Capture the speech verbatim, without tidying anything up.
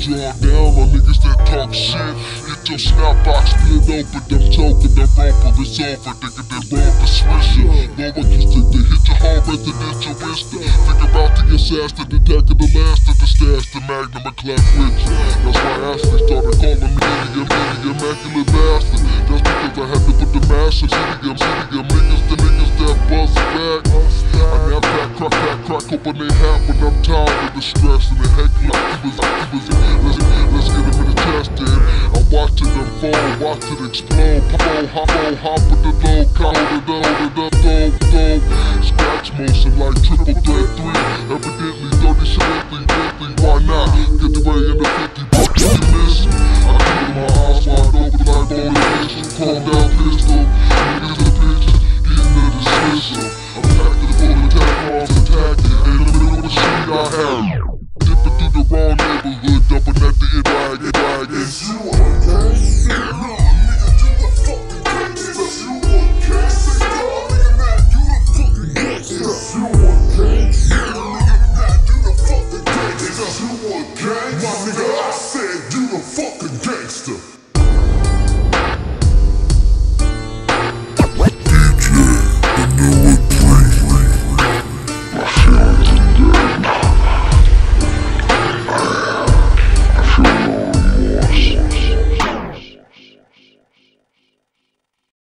draw down on niggas that talk shit. Get your snap box split open, them token, them bumper is over, nigga, that bump the swisher. No one used to they hit your home residential wisdom. Think about the assassin, the deck of the last of the stash, the magnum and clap with you. That's why Ashley started calling me the immaculate bastard. Just because I had to put the mash of medium, medium niggas, the niggas that buzz back. I now crack, crack, crack, crack open they hat when I'm tired of the stress and the heck like he was, he was, let's, let's get him in the chest in. I'm watching them fall, watch it explode. Pop, hop, hop, hop with the low, count it up, hold it up, throw, throw. Scratch motion like triple threat three.